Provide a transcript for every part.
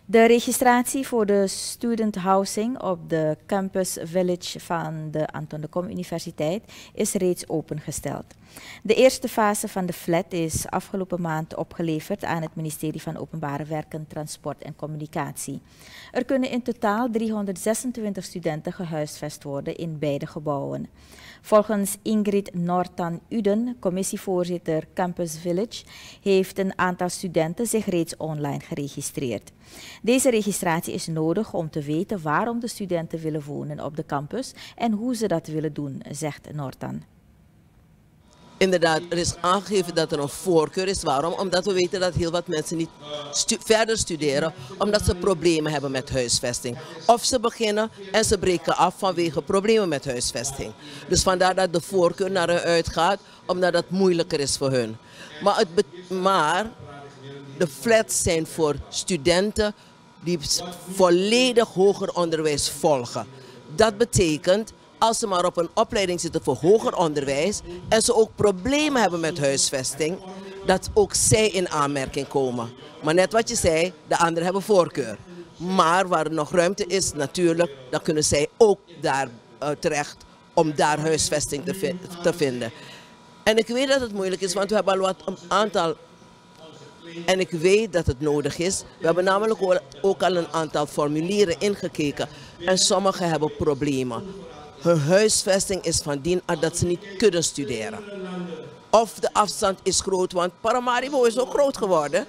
De registratie voor de student housing op de campus village van de Anton de Kom Universiteit is reeds opengesteld. De eerste fase van de flat is afgelopen maand opgeleverd aan het ministerie van Openbare Werken, Transport en Communicatie. Er kunnen in totaal 326 studenten gehuisvest worden in beide gebouwen. Volgens Ingrid Nortan-Uden, commissievoorzitter Campus Village, heeft een aantal studenten zich reeds online geregistreerd. Deze registratie is nodig om te weten waarom de studenten willen wonen op de campus en hoe ze dat willen doen, zegt Nortan. Inderdaad, er is aangegeven dat er een voorkeur is. Waarom? Omdat we weten dat heel wat mensen niet verder studeren, omdat ze problemen hebben met huisvesting. Of ze beginnen en ze breken af vanwege problemen met huisvesting. Dus vandaar dat de voorkeur naar hen uitgaat, omdat het moeilijker is voor hun. Maar de flats zijn voor studenten die volledig hoger onderwijs volgen. Dat betekent, als ze maar op een opleiding zitten voor hoger onderwijs en ze ook problemen hebben met huisvesting, dat ook zij in aanmerking komen. Maar net wat je zei, de anderen hebben voorkeur. Maar waar er nog ruimte is natuurlijk, dan kunnen zij ook daar terecht om daar huisvesting te vinden. En ik weet dat het moeilijk is, want we hebben al een aantal. En ik weet dat het nodig is. We hebben namelijk ook al een aantal formulieren ingekeken en sommigen hebben problemen. Hun huisvesting is van dien dat ze niet kunnen studeren. Of de afstand is groot, want Paramaribo is ook groot geworden.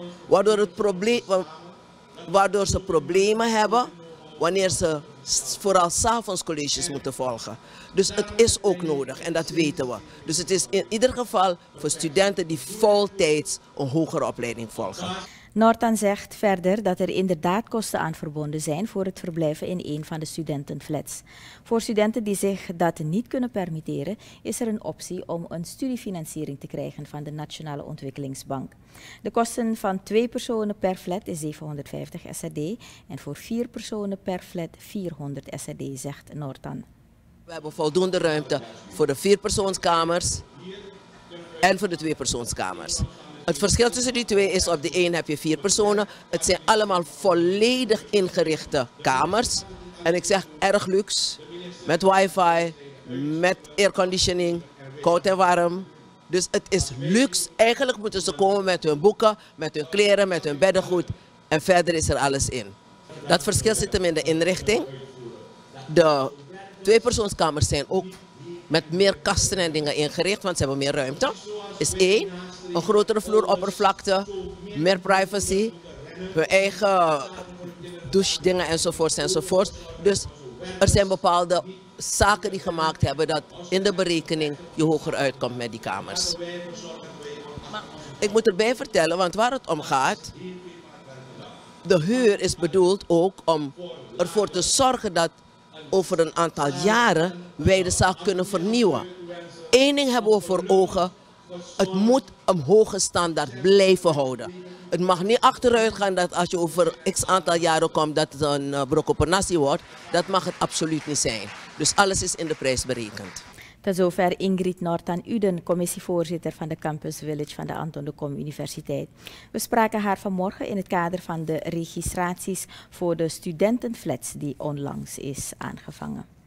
Waardoor ze problemen hebben wanneer ze vooral 's avonds colleges moeten volgen. Dus het is ook nodig en dat weten we. Dus het is in ieder geval voor studenten die voltijds een hogere opleiding volgen. Nortan zegt verder dat er inderdaad kosten aan verbonden zijn voor het verblijven in een van de studentenflats. Voor studenten die zich dat niet kunnen permitteren, is er een optie om een studiefinanciering te krijgen van de Nationale Ontwikkelingsbank. De kosten van 2 personen per flat is 750 SRD en voor 4 personen per flat 400 SRD, zegt Nortan. We hebben voldoende ruimte voor de 4-persoonskamers en voor de 2-persoonskamers. Het verschil tussen die twee is, op de een heb je 4 personen. Het zijn allemaal volledig ingerichte kamers. En ik zeg erg luxe, met wifi, met airconditioning, koud en warm. Dus het is luxe. Eigenlijk moeten ze komen met hun boeken, met hun kleren, met hun beddengoed. En verder is er alles in. Dat verschil zit hem in de inrichting. De 2-persoonskamers zijn ook met meer kasten en dingen ingericht, want ze hebben meer ruimte. Is 1. Een grotere vloeroppervlakte, meer privacy, hun eigen douchedingen enzovoorts enzovoorts. Dus er zijn bepaalde zaken die gemaakt hebben dat in de berekening je hoger uitkomt met die kamers. Ik moet erbij vertellen, want waar het om gaat, de huur is bedoeld ook om ervoor te zorgen dat over een aantal jaren wij de zaak kunnen vernieuwen. Eén ding hebben we voor ogen. Het moet een hoge standaard blijven houden. Het mag niet achteruit gaan dat als je over x aantal jaren komt dat het een brok op een nasi wordt. Dat mag het absoluut niet zijn. Dus alles is in de prijs berekend. Tot zover Ingrid Nortan-Uden, commissievoorzitter van de Campus Village van de Anton de Kom Universiteit. We spraken haar vanmorgen in het kader van de registraties voor de studentenflats die onlangs is aangevangen.